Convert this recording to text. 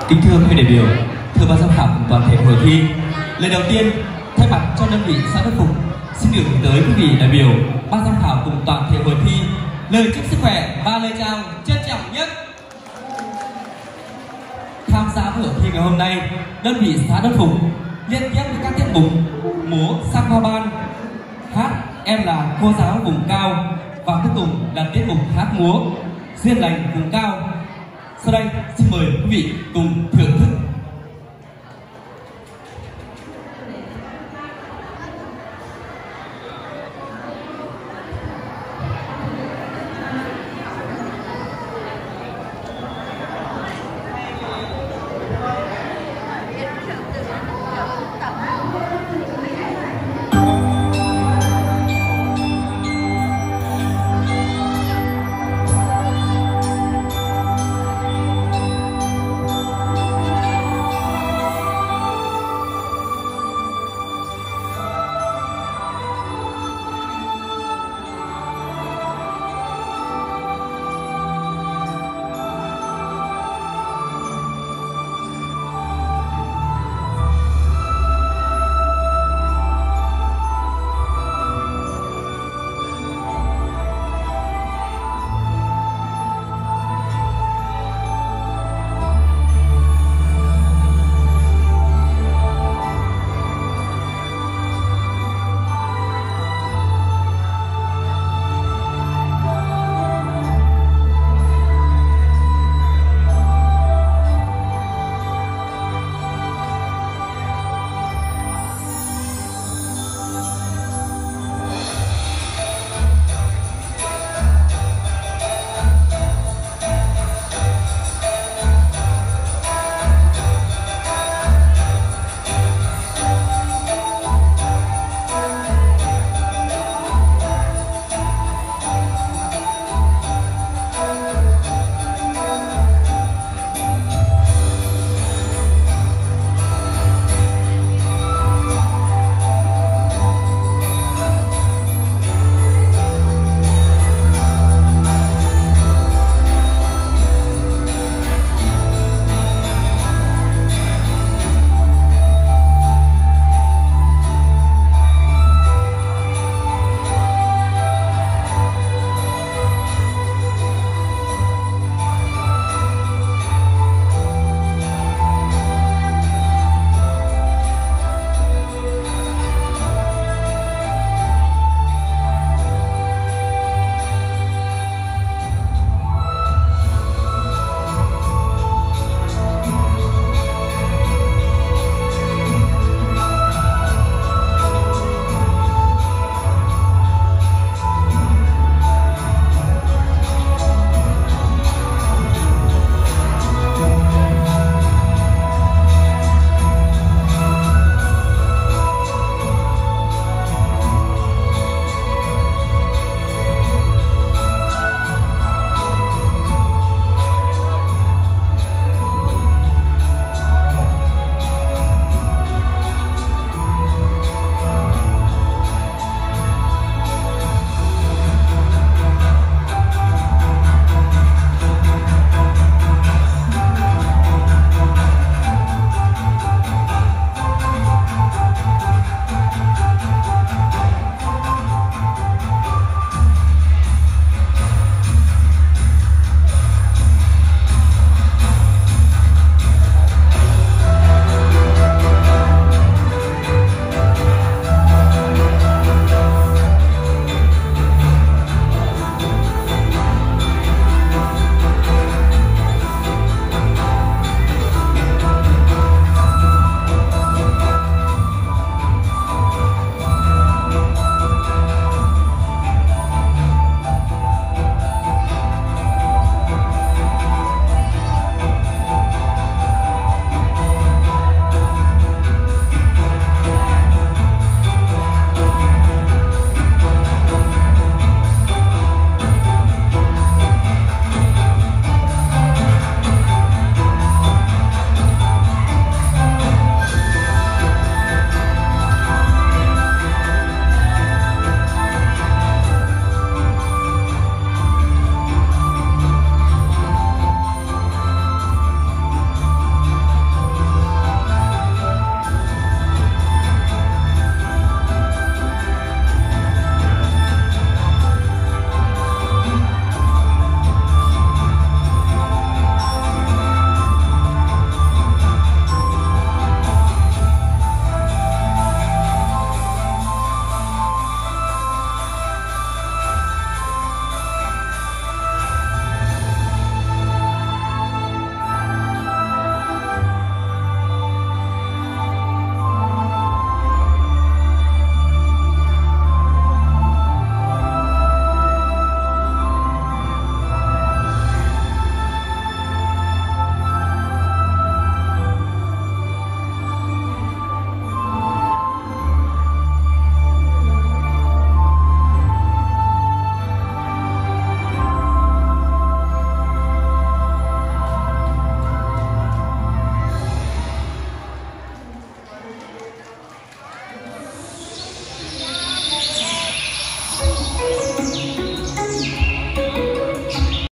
Kính thưa quý vị đại biểu, thưa ban giám khảo cùng toàn thể hội thi, lời đầu tiên thay mặt cho đơn vị xã Đức Phụng xin được gửi tới quý vị đại biểu, ban giám khảo cùng toàn thể hội thi lời chúc sức khỏe và lời chào trân trọng nhất. Tham gia với hội thi ngày hôm nay, đơn vị xã Đức Phụng liên tiếp với các tiết mục múa sang hoa ban, hát Em là cô giáo vùng cao và cuối cùng là tiết mục hát múa Duyên lành vùng cao. Sau đây xin mời quý vị cùng thưởng thức